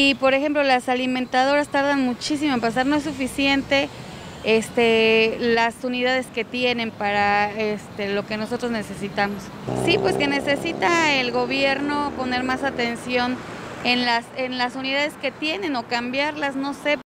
Y por ejemplo, las alimentadoras tardan muchísimo en pasar, no es suficiente las unidades que tienen para lo que nosotros necesitamos. Sí, pues que necesita el gobierno poner más atención en las unidades que tienen o cambiarlas, no sé.